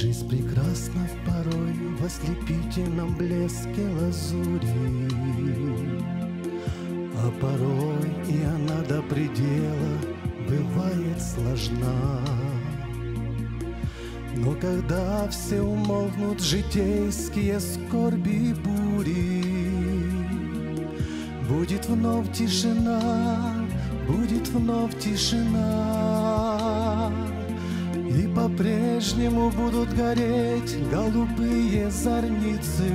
Жизнь прекрасна порой в ослепительном блеске лазури, а порой и она до предела бывает сложна. Но когда все умолкнут житейские скорби и бури, будет вновь тишина, будет вновь тишина. И по-прежнему будут гореть голубые зорницы,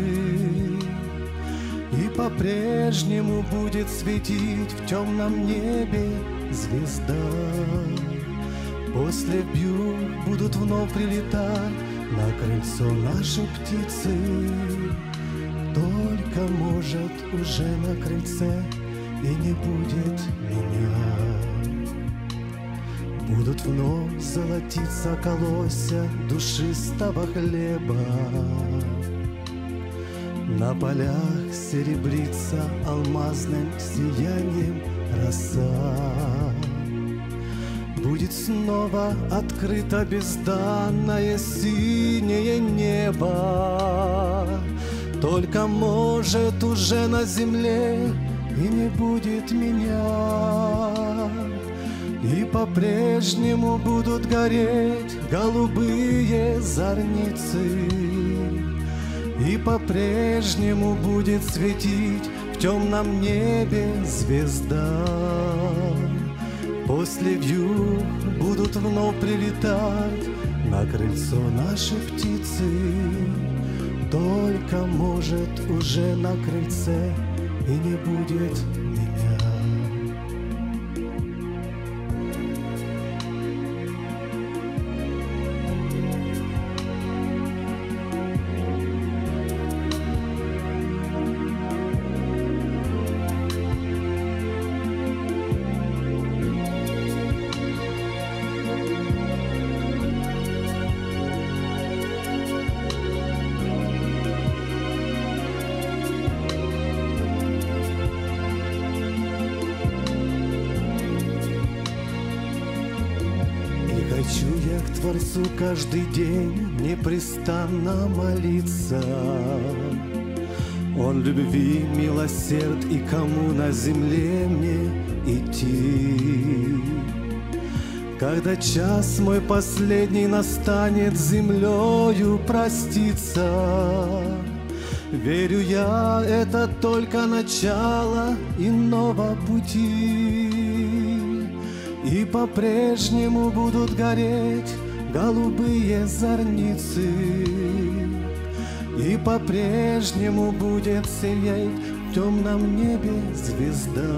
и по-прежнему будет светить в темном небе звезда. После вьюг будут вновь прилетать на крыльцо наши птицы. Только, может, уже на крыльце и не будет меня. Будут вновь золотиться колосья душистого хлеба, на полях серебрится алмазным сиянием роса. Будет снова открыто безданное синее небо. Только, может, уже на земле и не будет меня. И по-прежнему будут гореть голубые зорницы, и по-прежнему будет светить в темном небе звезда. После вьюг будут вновь прилетать на крыльцо наши птицы. Только, может, уже на крыльце и не будет меня. Хочу я к Творцу каждый день непрестанно молиться. Он любви милосерд, и кому на земле мне идти? Когда час мой последний настанет, землею проститься. Верю я, это только начало иного пути. И по-прежнему будут гореть голубые зорницы, и по-прежнему будет сиять в темном небе звезда.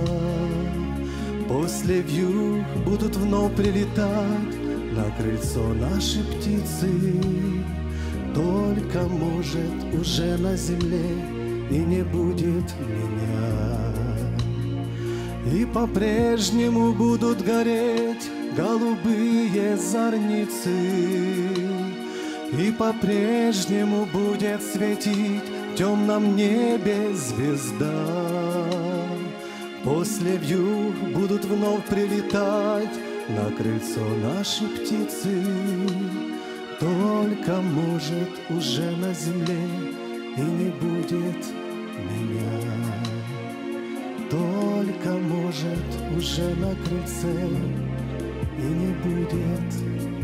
После вьюг будут вновь прилетать на крыльцо наши птицы. Только, может, уже на земле и не будет меня. И по-прежнему будут гореть голубые зорницы, и по-прежнему будет светить в темном небе звезда. После вьюг будут вновь прилетать на крыльцо наши птицы. Только, может, уже на земле и не будет меня. Только, может, уже на крыльце и не будет